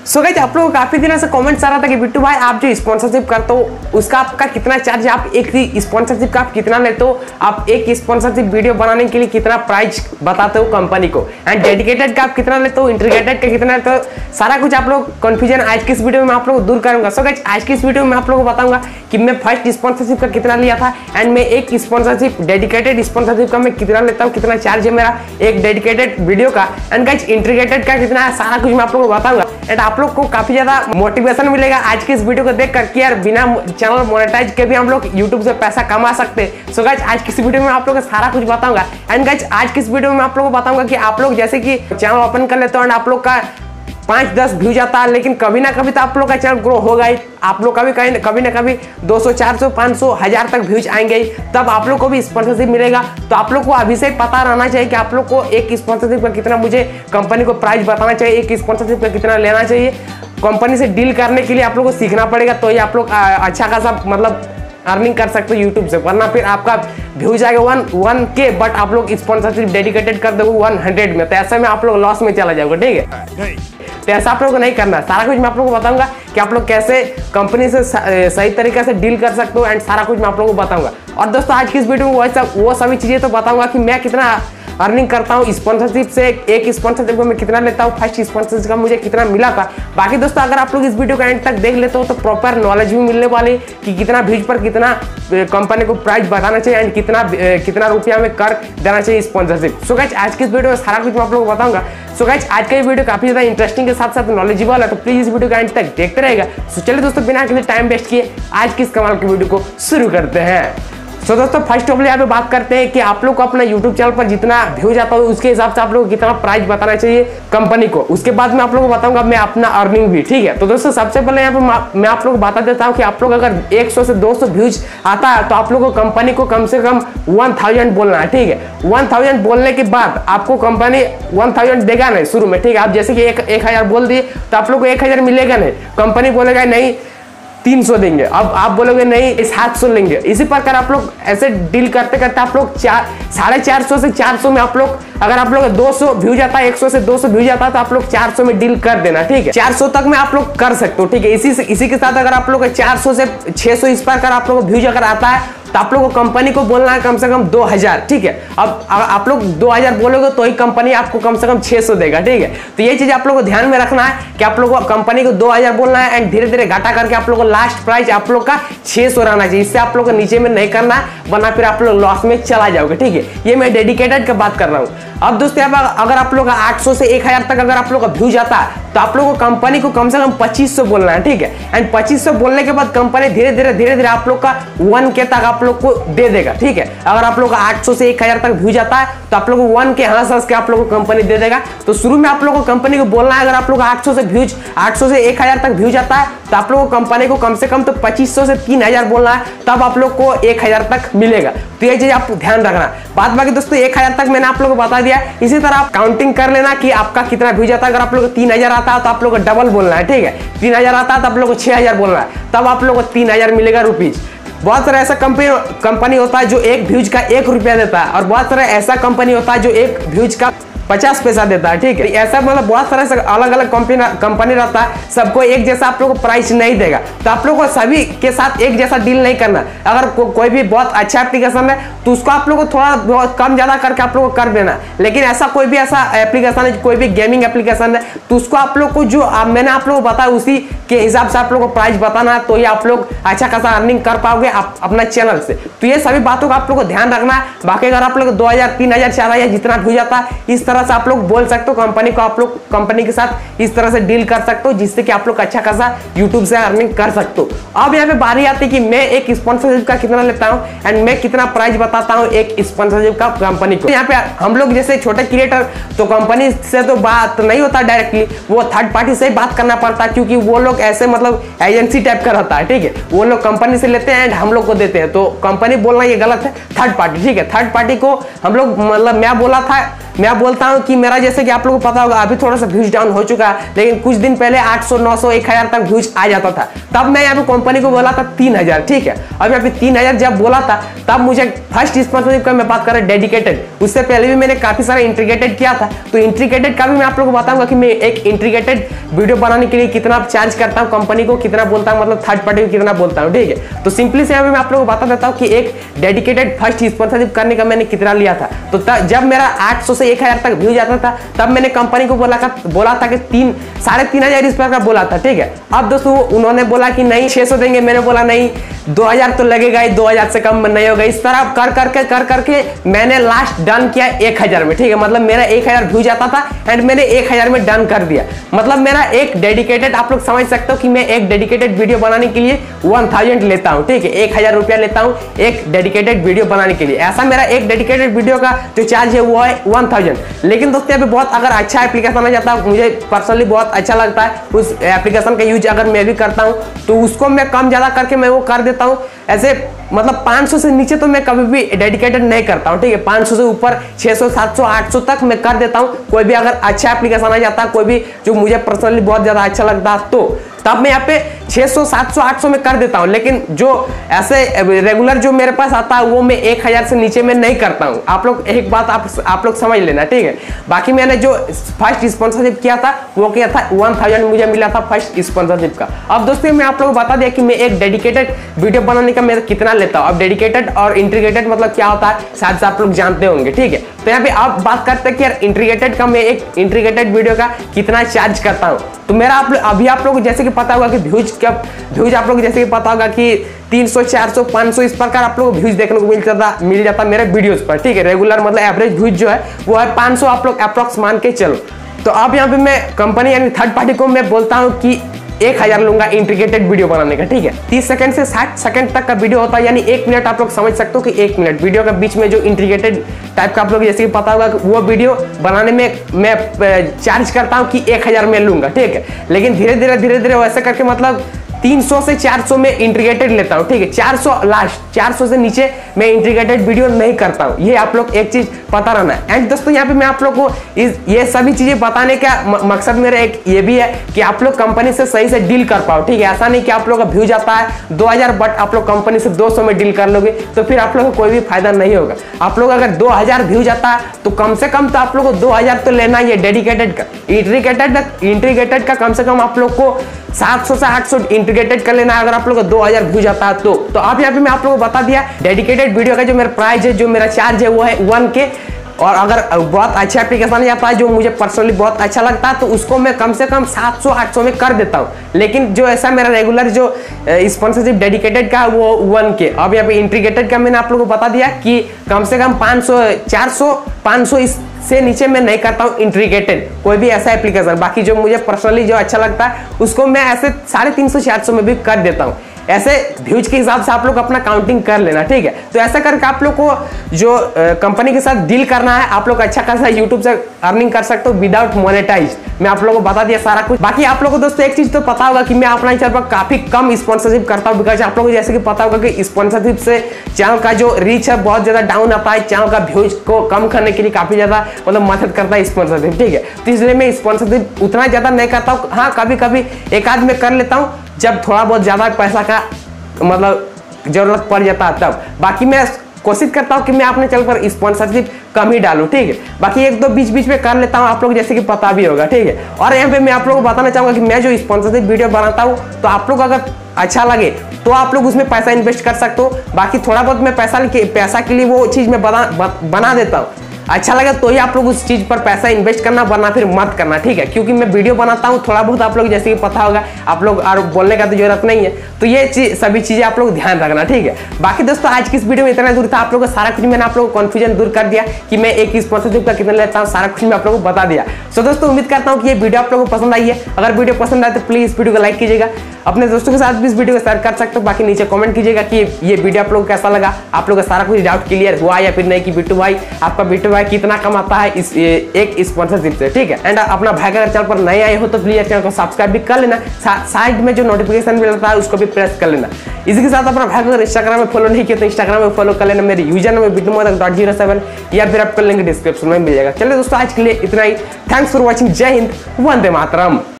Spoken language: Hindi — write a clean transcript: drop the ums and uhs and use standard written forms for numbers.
सो गाइस आप लोगों को काफी दिनों से कमेंट्स आ रहा था कि बिट्टू भाई आप जो स्पॉन्सरशिप करते हो उसका आपका कितना चार्ज है, आप एक स्पॉन्सरशिप का आप कितना लेते हो, आप एक स्पॉन्सरशिप वीडियो बनाने के लिए कितना प्राइस बताते हो कंपनी को, एंड डेडिकेटेड का आप कितना लेते हो, इंटीग्रेटेड का कितना लेते हो, सारा कुछ आप लोग कंफ्यूजन आज की इस वीडियो में आप लोग दूर करूंगा। सो गाइस आज की इस वीडियो में आप लोगों को बताऊंगा कि मैं फर्स्ट स्पॉन्सरशिप का कितना लिया था एंड मैं एक स्पॉन्सरशिप डेडिकेटेड स्पॉन्सरशिप का मैं कितना लेता हूँ, कितना चार्ज है मेरा एक डेडिकेटेड वीडियो का, एंड गाइस इंटीग्रेटेड का कितना है, सारा कुछ मैं आप लोगों को बताऊंगा। एंड आप लोग को काफी ज्यादा मोटिवेशन मिलेगा आज की इस वीडियो को देख कर कि यार बिना चैनल मोनेटाइज के भी हम लोग YouTube से पैसा कमा सकते हैं। सो गाइस आज की इस वीडियो में आप लोगों को सारा कुछ बताऊंगा। एंड गाइस आज की इस वीडियो में आप लोगों को बताऊंगा कि आप लोग जैसे कि चैनल ओपन कर लेते हो एंड आप लोग का 5-10 व्यूज आता है, लेकिन कभी ना कभी तो आप लोग का चैनल ग्रो होगा ही, आप लोग कभी ना कभी 200, 400, 500, 1000 तक व्यूज आएंगे ही, तब आप लोग को भी स्पॉन्सरशिप मिलेगा। तो आप लोग को अभी से पता रहना चाहिए कि आप लोग को एक स्पॉन्सरशिप का कितना मुझे कंपनी को प्राइस बताना चाहिए, एक स्पॉन्सरशिप का कितना लेना चाहिए। कंपनी से डील करने के लिए आप लोग को सीखना पड़ेगा, तो ये आप लोग अच्छा खासा मतलब अर्निंग कर सकते हो यूट्यूब से, वरना फिर आपका व्यूज आएगा 1K बट आप लोग स्पॉन्सरशिप डेडिकेटेड कर दोगे 100 में, तो ऐसे में आप लोग लॉस में चला जाओगे। ठीक है, तो ऐसा आप लोगों को नहीं करना। सारा कुछ मैं आप लोगों को बताऊंगा कि आप लोग कैसे कंपनी से सही तरीके से डील कर सकते हो, एंड सारा कुछ मैं आप लोगों को बताऊंगा। और दोस्तों आज की इस वीडियो में वो सभी चीजें तो बताऊंगा कि मैं कितना अर्निंग करता हूँ स्पॉन्सरशिप से, एक स्पॉन्सरशिप को मैं कितना लेता हूँ, फर्स्ट स्पॉन्सरशिप का मुझे कितना मिला था। बाकी दोस्तों अगर आप लोग इस वीडियो को एंड तक देख लेते हो तो प्रॉपर नॉलेज भी मिलने वाली कि कितना व्यूज पर कितना कंपनी को प्राइस बताना चाहिए एंड कितना रुपया में कर देना चाहिए स्पॉन्सरशिप। सो गाइस आज की इस वीडियो में सारा कुछ मैं आप लोगों को बताऊंगा। सो गाइस आज का ये वीडियो काफी ज्यादा इंटरेस्टिंग के साथ साथ नॉलेजेबल है, तो प्लीज इस वीडियो को एंड तक देखते रहेगा। सो चलिए दोस्तों बिना किसी टाइम वेस्ट किए आज की इस कमाल की वीडियो को शुरू करते हैं। सो दोस्तों फर्स्ट ऑफ ऑल यहाँ पे बात करते हैं कि आप लोग को अपना YouTube चैनल पर जितना व्यूज आता है उसके हिसाब से आप लोग को कितना प्राइस बताना चाहिए कंपनी को। उसके बाद मैं आप लोगों को बताऊंगा मैं अपना अर्निंग भी। ठीक है, तो दोस्तों सबसे पहले यहाँ पे मैं आप लोग को बता देता हूँ कि आप लोग अगर 100 से 200 व्यूज आता है तो आप लोग को कंपनी को कम से कम 1000 बोलना है। ठीक है, 1000 बोलने के बाद आपको कंपनी 1000 देगा नहीं शुरू में। ठीक है, आप जैसे कि 1000 बोल दिए तो आप लोग को 1000 मिलेगा नहीं, कंपनी बोलेगा नहीं 300 देंगे, अब आप बोलोगे नहीं 700 लेंगे। इसी प्रकार आप लोग ऐसे डील करते करते आप लोग 450 से 400 में आप लोग अगर आप लोग 200 व्यूज आता है, 100 से 200 व्यूज आता है तो आप लोग 400 में डील कर देना। ठीक है, 400 तक में आप लोग कर सकते हो। ठीक है, इसी के साथ अगर आप लोग 400 से 600 इस प्रकार आप लोग व्यूज अगर आता है तो आप लोगों को कंपनी को बोलना है कम से कम 2000। ठीक है, अब आप लोग 2000 बोलोगे तो ही कंपनी आपको कम से कम 600 देगा। ठीक है, तो ये चीज आप लोगों को ध्यान में रखना है कि आप लोगों को कंपनी को 2000 बोलना है एंड धीरे धीरे घटा करके आप लोगों को लास्ट प्राइस आप लोग का 600 रहना चाहिए। इससे आप लोग को नीचे में नहीं करना है, वरना फिर आप लोग लॉस में चला जाओगे। ठीक है, ये मैं डेडिकेटेड का बात कर रहा हूँ। अब दोस्तों अगर आप लोग 800 से 1000 तक अगर आप लोग का व्यूज आता है तो आप लोगों को कंपनी को कम से कम 2500 बोलना है। ठीक है, एंड 2500 बोलने के बाद कंपनी धीरे धीरे आप लोग का 1K तक आप लोग को दे देगा। ठीक है, अगर आप लोग का 800 से 1000 तक व्यूज आता है तो आप लोग को 1K हंस के आप लोग को कंपनी दे देगा। तो शुरू में आप लोग को कंपनी को बोलना है अगर आप लोग 800 से 1000 तक व्यूज आता है तो आप लोग को कंपनी को कम से कम तो 2500 से 3000 बोलना है, तब आप लोग को 1000 तक मिलेगा। तो ये चीज आप ध्यान रखना। बात बाकी दोस्तों 1000 तक मैंने आप लोगों को बता दिया। इसी तरह आप काउंटिंग कर लेना कि आपका कितना व्यूज आता है। अगर आप लोग को 3000 आता है तो आप लोग को डबल बोलना है। ठीक है, 3000 आता है तो आप लोग को 6000 बोलना है, तब आप लोग को 3000 मिलेगा रुपीज। बहुत सारा ऐसा कंपनी होता है जो एक व्यूज का 1 रुपया देता है, और बहुत सारा ऐसा कंपनी होता है जो एक व्यूज का 50 पैसा देता है। ठीक है, ऐसा मतलब बहुत सारा अलग अलग कंपनी रहता है, सबको एक जैसा आप लोग को प्राइस नहीं देगा। तो आप लोग को सभी के साथ एक जैसा डील नहीं करना। अगर कोई भी बहुत अच्छा एप्लीकेशन है तो उसको आप लोग को थोड़ा बहुत कम ज्यादा करके आप लोग को कर देना। लेकिन ऐसा कोई भी ऐसा एप्लीकेशन है, कोई भी गेमिंग एप्लीकेशन है, तो उसको आप लोग को जो मैंने आप लोग को बताया उसी के हिसाब से आप लोग को प्राइस बताना है, तो ये आप लोग अच्छा खासा अर्निंग कर पाओगे अपना चैनल से। तो ये सभी बातों का आप लोग को ध्यान रखना है। बाकी अगर आप लोग 2000, 3000, 4000 जितना व्यूज जाता है इस तरह से आप लोग बोल सकते हो कंपनी को, आप लोग कंपनी के साथ इस तरह से डील कर सकते हो जिससे कि आप लोग अच्छा खासा YouTube से अर्निंग कर सकते हो। अब यहाँ पे बारी आती है कि मैं एक स्पॉन्सरशिप का कितना लेता हूँ एंड मैं कितना प्राइस बताता हूँ एक स्पॉन्सरशिप का कंपनी को। यहाँ पे हम लोग जैसे छोटे क्रिएटर तो कंपनी से तो बात नहीं होता डायरेक्टली, वो थर्ड पार्टी से ही बात करना पड़ता है, क्योंकि वो लोग ऐसे मतलब एजेंसी टाइप का रहता है। ठीक है, वो लोग कंपनी से लेते हैं एंड हम लोग को देते हैं, तो कंपनी बोलना ये गलत है, थर्ड पार्टी। ठीक है, थर्ड पार्टी को हम लोग मतलब मैं बोलता हूँ कि मेरा जैसे कि आप लोगों को पता होगा अभी थोड़ा सा व्यूज डाउन हो चुका है, लेकिन कुछ दिन पहले 800 900 1000 तक व्यूज आ जाता था। तब मैं यहाँ पे कंपनी को बोला था 3000, ठीक है। अब यहाँ पे 3000 जब बोला था तब मुझे फर्स्ट स्पॉन्सरशिप का मैं बात कर रहा डेडिकेटेड, उससे पहले भी मैंने काफी सारा इंटीग्रेटेड किया था। तो इंटीग्रेटेड का भी मैं आप लोगों को बताऊंगा कि मैं एक इंटीग्रेटेड वीडियो बनाने के लिए कितना चार्ज करता हूँ, कंपनी को कितना बोलता हूँ, मतलब थर्ड पार्टी को कितना बोलता हूँ, ठीक है। तो सिंपली से मैं आप लोगों को बता देता हूँ कि एक डेडिकेटेड फर्स्ट स्पॉन्सरशिप करने का मैंने कितना लिया था। तो जब मेरा 800 से 1000 तक व्यूज आता था तब मैंने कंपनी को बोला था कि 3500 इस पर का बोला था, ठीक है। अब दोस्तों उन्होंने बोला कि नहीं 600 देंगे, मैंने बोला नहीं 2000 तो लगेगा ही, 2000 से कम नहीं होगा। इस तरह कर करके मैंने लास्ट डन किया 1000 में, ठीक है। मतलब मेरा 1000 व्यूज आता था एंड मैंने 1000 में डन कर दिया। मतलब मेरा एक डेडिकेटेड, आप लोग समझ सकते हो कि मैं एक डेडिकेटेड वीडियो बनाने के लिए 1000 लेता हूं, ठीक है। 1000 रुपया लेता हूं एक डेडिकेटेड वीडियो बनाने के लिए। ऐसा मेरा एक डेडिकेटेड वीडियो का जो चार्ज है वो है 1000। लेकिन दोस्तों अभी बहुत अगर अच्छा एप्लीकेशन आ जाता है, मुझे पर्सनली बहुत अच्छा लगता है उस एप्लीकेशन का यूज अगर मैं भी करता हूं, तो उसको मैं कम ज्यादा करके मैं वो कर देता हूं। ऐसे मतलब 500 से नीचे तो मैं कभी भी डेडिकेटेड नहीं करता हूं, ठीक है। 500 से ऊपर 600 700 800 तक मैं कर देता हूं। कोई भी अगर अच्छा एप्लीकेशन आ जाता है, कोई भी जो मुझे पर्सनली बहुत ज्यादा अच्छा लगता है, तो तब मैं यहाँ पे 600 700 800 में कर देता हूँ। लेकिन जो ऐसे रेगुलर जो मेरे पास आता है वो मैं 1000 से नीचे में नहीं करता हूँ। आप लोग एक बात आप लोग समझ लेना, ठीक है। बाकी मैंने जो फर्स्ट स्पॉन्सरशिप किया था वो किया था 1000 मुझे मिला था फर्स्ट स्पॉन्सरशिप का। अब दोस्तों मैं आप लोगों को बता दिया कि मैं एक डेडिकेटेड वीडियो बनाने का मैं कितना लेता हूँ। अब डेडिकेटेड और इंटीग्रेटेड मतलब क्या होता है शायद से आप लोग जानते होंगे, ठीक है। तो यहाँ पे आप बात करते हैं कि यार इंटीग्रेटेड का मैं एक इंटीग्रेटेड वीडियो का कितना चार्ज करता हूँ। तो मेरा अभी आप लोग जैसे कि पता होगा कि व्यूज आप लोग जैसे कि पता होगा कि 300 400 500 इस प्रकार आप लोग व्यूज देखने को मिल जाता मेरे वीडियोस पर, ठीक है। रेगुलर मतलब एवरेज व्यूज जो है वो है 500 आप लोग अप्रॉक्स मान के चलो। तो अब यहाँ पे मैं कंपनी यानी थर्ड पार्टी को मैं बोलता हूँ कि 1000 लूंगा इंटीग्रेटेड वीडियो बनाने का, ठीक है। 30 सेकंड से 60 सेकंड तक का वीडियो होता है, यानी 1 मिनट आप लोग समझ सकते हो कि 1 मिनट वीडियो का बीच में जो इंटीग्रेटेड टाइप का आप लोग जैसे कि पता होगा वो वीडियो बनाने में मैं चार्ज करता हूं कि 1000 में लूंगा, ठीक है। लेकिन धीरे धीरे वैसे करके मतलब 300 से 400 में इंटीग्रेटेड लेता हूं, ठीक है। 400 लास्ट, 400 से नीचे मैं इंटीग्रेटेड वीडियो नहीं करता हूं। ये आप लोग एक चीज पता रहना है। एंड दोस्तों यहाँ पे मैं आप लोग को ये सभी चीजें बताने का मकसद मेरा एक ये भी है कि आप लोग कंपनी से सही से डील कर पाओ, ठीक है। ऐसा नहीं कि आप लोग का व्यूज आता है 2000 बट आप लोग कंपनी से 200 में डील कर लोगे तो फिर आप लोग को कोई भी फायदा नहीं होगा। आप लोग अगर 2000 व्यूज आता है तो कम से कम तो आप लोग को 2000 तो लेना ही है डेडिकेटेड का। इंटीग्रेटेड का कम से कम आप लोग को 700 से 800 इंटीग्रेटेड कर लेना है अगर आप लोग को 2000 व्यूज आता है तो आप यहाँ पे मैं आप लोगों को बता दिया डेडिकेटेड वीडियो का जो मेरा प्राइस है, जो मेरा चार्ज है वो है 1K। और अगर बहुत अच्छा एप्लीकेशन आता है जो मुझे पर्सनली बहुत अच्छा लगता है तो उसको मैं कम से कम 700 800 में कर देता हूँ। लेकिन जो ऐसा मेरा रेगुलर जो स्पॉन्सरशिप डेडिकेटेड का वो 1K। अब यहाँ पे इंटीग्रेटेड का मैंने आप लोगों को बता दिया कि कम से कम 500 400 500 से नीचे मैं नहीं करता हूँ इंटीग्रेटेड कोई भी ऐसा एप्लीकेशन। बाकी जो मुझे पर्सनली जो अच्छा लगता है उसको मैं ऐसे 350 400 में भी कर देता हूँ। ऐसे व्यूज के हिसाब से आप लोग अपना काउंटिंग कर लेना, ठीक है। तो ऐसा करके आप लोग को जो कंपनी के साथ डील करना है आप लोग अच्छा खासा यूट्यूब से अर्निंग कर सकते हो विदाउट मोनेटाइज। मैं आप लोगों को बता दिया सारा कुछ। बाकी आप लोगों को दोस्तों एक चीज तो पता होगा कि मैं अपना चैनल पर काफी कम स्पॉन्सरशिप करता हूँ, बिकॉज आप लोगों को जैसे कि पता होगा कि स्पॉन्सरशिप से चैनल का जो रीच है बहुत ज्यादा डाउन आता है। चैनल का व्यूज को कम करने के लिए काफी ज्यादा मतलब मदद करता है स्पॉन्सरशिप, ठीक है। तो इसलिए मैं स्पॉन्सरशिप उतना ज्यादा नहीं करता हूँ। हाँ कभी कभी एक आध में कर लेता हूँ जब थोड़ा बहुत ज्यादा पैसा का मतलब जरूरत पड़ जाता है तब। बाकी मैं कोशिश करता हूं कि मैं अपने चैनल पर स्पॉन्सरशिप कम ही डालूं, ठीक है। बाकी एक दो बीच में कर लेता हूं, आप लोग जैसे कि पता भी होगा, ठीक है। और यहाँ पे मैं आप लोगों को बताना चाहूंगा कि मैं जो स्पॉन्सरशिप वीडियो बनाता हूं तो आप लोग अगर अच्छा लगे तो आप लोग उसमें पैसा इन्वेस्ट कर सकते हो। बाकी थोड़ा बहुत मैं पैसा के लिए वो चीज मैं बना देता हूँ। अच्छा लगे तो ही आप लोग उस चीज पर पैसा इन्वेस्ट करना, वरना फिर मत करना, ठीक है। क्योंकि मैं वीडियो बनाता हूँ थोड़ा बहुत आप लोग जैसे कि पता होगा, आप लोग और बोलने का तो जरूरत नहीं है। तो ये सभी चीजें आप लोग ध्यान रखना, ठीक है। बाकी दोस्तों आज की इस वीडियो में इतना दूर था। आप लोगों को सारा कुछ मैंने आप लोगों को कंफ्यूजन दूर कर दिया कि मैं एक स्पॉन्सरशिप का कितना लेता हूँ, सारा कुछ मैं आप लोगों को बता दिया। सो दोस्तों उम्मीद करता हूँ कि ये वीडियो आप लोगों को पसंद आई है। अगर वीडियो पसंद आए तो प्लीज वीडियो को लाइक कीजिएगा। अपने दोस्तों के साथ भी इस वीडियो को शेयर कर सकते हो। बाकी नीचे कमेंट कीजिएगा कि ये वीडियो आप लोगों को कैसा लगा, आप लोगों का सारा कुछ डाउट क्लियर हुआ या फिर नहीं, कि बिट्टू भाई आपका बिट्टू भाई कितना कमाता है इस एक स्पॉन्सरशिप से, ठीक है। एंड अपना भाई अगर चैनल पर नए आए हो तो प्लीज चैनल को सब्सक्राइब भी कर लेना, साइड में जो नोटिफिकेशन मिलता है उसको भी प्रेस कर लेना। इसी के साथ अपना भाई अगर इंस्टाग्राम में फॉलो नहीं किया तो इंस्टाग्राम में फॉलो कर लेना, मेरे यूजर नेम bittumodak.07 या फिर आपको लिंक डिस्क्रिप्शन में मिल जाएगा। चलिए दोस्तों आज के लिए इतना ही। Thanks for watching. जय हिंद, वंदे मातरम।